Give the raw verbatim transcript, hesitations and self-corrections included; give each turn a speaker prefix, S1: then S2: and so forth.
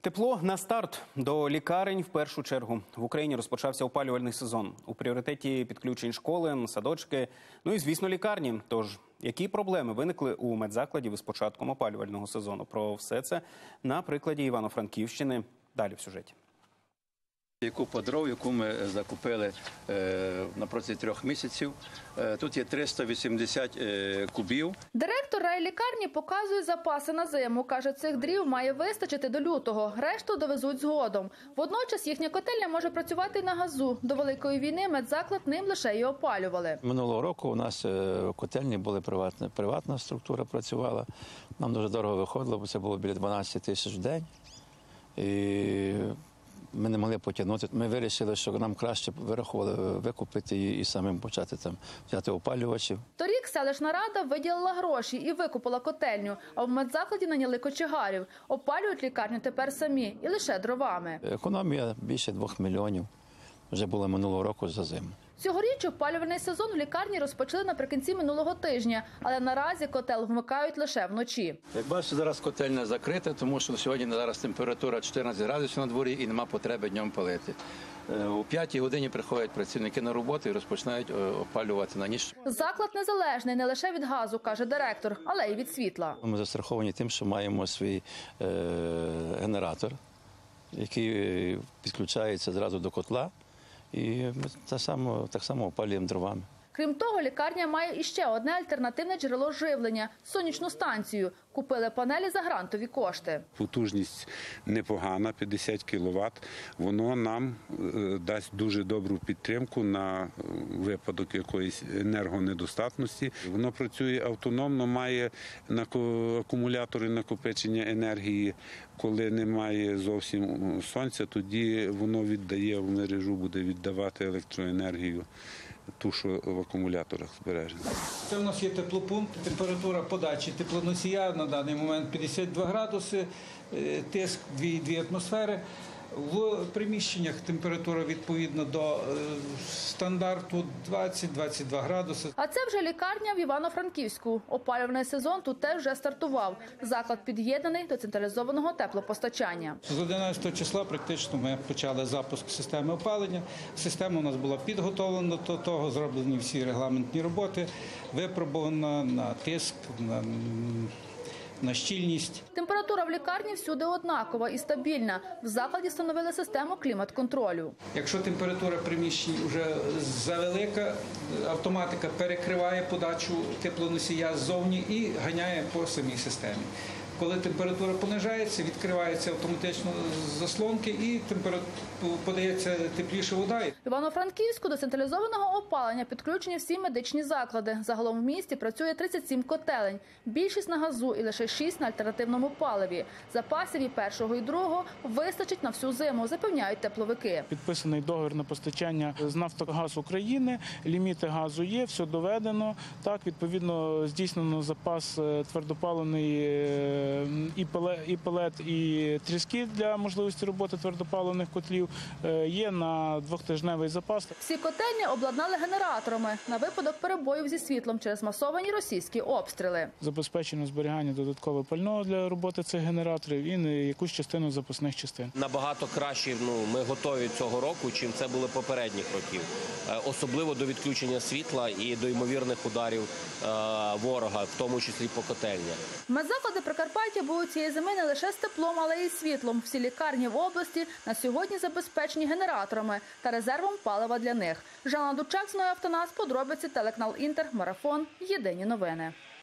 S1: Тепло на старт. До лікарень в першу чергу. В Україні розпочався опалювальний сезон. У пріоритеті підключень школи, садочки, ну і, звісно, лікарні. Тож, які проблеми виникли у медзакладів із початком опалювального сезону? Про все це на прикладі Івано-Франківщини. Далі в сюжеті.
S2: Купа дров, яку ми закупили е, на протязі трьох місяців. Е, тут є триста вісімдесят е, кубів.
S3: Директор райлікарні показує запаси на зиму. Каже, цих дрів має вистачити до лютого. Решту довезуть згодом. Водночас їхня котельня може працювати і на газу. До Великої війни медзаклад ним лише і опалювали.
S4: Минулого року у нас в котельні були приватна, приватна структура працювала. Нам дуже дорого виходило, бо це було біля дванадцяти тисяч в день. І ми не могли потягнути. Ми вирішили, що нам краще вирахували викупити її і самим почати там взяти опалювачів.
S3: Торік селищна рада виділила гроші і викупила котельню, а в медзакладі наняли кочегарів. Опалюють лікарню тепер самі і лише дровами.
S4: Економія більше двох мільйонів вже була минулого року за зиму.
S3: Цьогоріч опалювальний сезон в лікарні розпочали наприкінці минулого тижня, але наразі котел вмикають лише вночі.
S4: Як бачите, зараз котельня закрита, тому що сьогодні зараз температура чотирнадцять градусів на дворі і нема потреби днем палити. О п'ятій годині приходять працівники на роботу і розпочинають опалювати на ніч.
S3: Заклад незалежний не лише від газу, каже директор, але й від світла.
S4: Ми застраховані тим, що маємо свій е, генератор, який підключається зразу до котла. І ми так само, так само опалюємо дровами.
S3: Крім того, лікарня має іще одне альтернативне джерело живлення – сонячну станцію. Купили панелі за грантові кошти.
S5: Потужність непогана, п'ятдесят кіловат. Воно нам дасть дуже добру підтримку на випадок якоїсь енергонедостатності. Воно працює автономно, має акумулятори накопичення енергії. Коли немає зовсім сонця, тоді воно віддає в мережу, буде віддавати електроенергію. Ту, що в акумуляторах збережена.
S6: Це у нас є теплопункт, температура подачі теплоносія на даний момент п'ятдесят два градуси, тиск дві атмосфери. В приміщеннях температура відповідно до стандарту двадцять - двадцять два градуси.
S3: А це вже лікарня в Івано-Франківську. Опалювальний сезон тут теж вже стартував. Заклад під'єднаний до централізованого теплопостачання.
S6: З одинадцятого числа практично ми почали запуск системи опалення. Система у нас була підготовлена до того, зроблені всі регламентні роботи, випробована на тиск, на на щільність.
S3: Температура в лікарні всюди однакова і стабільна. В закладі встановили систему клімат-контролю.
S6: Якщо температура приміщень вже завелика, автоматика перекриває подачу теплоносія ззовні і ганяє по самій системі. Коли температура понижається, відкриваються автоматично заслонки і подається тепліша вода.
S3: В Івано-Франківську до централізованого опалення підключені всі медичні заклади. Загалом в місті працює тридцять сім котелень. Більшість на газу і лише шість на альтернативному паливі. Запасів і першого, і другого вистачить на всю зиму, запевняють тепловики.
S7: Підписаний договір на постачання з «Нафтогаз України». Ліміти газу є, все доведено. Так, відповідно, здійснено запас твердопаливної І пелет, і пелет, і тріски для можливості роботи твердопаливних котлів є на двохтижневий запас.
S3: Всі котельні обладнали генераторами на випадок перебоїв зі світлом через масовані російські обстріли.
S7: Забезпечено зберігання додаткового пального для роботи цих генераторів і якусь частину запасних частин.
S8: Набагато краще ну, ми готові цього року, чим це було попередніх років. Особливо до відключення світла і до ймовірних ударів ворога, в тому числі по котельнях.
S3: Медзаклади Прикарпаття будуть цієї зими не лише з теплом, але й світлом. Всі лікарні в області на сьогодні забезпечені генераторами та резервом палива для них. Жанна Дучак, Автонас, подробиці, телеканал Інтер, Марафон, Єдині новини.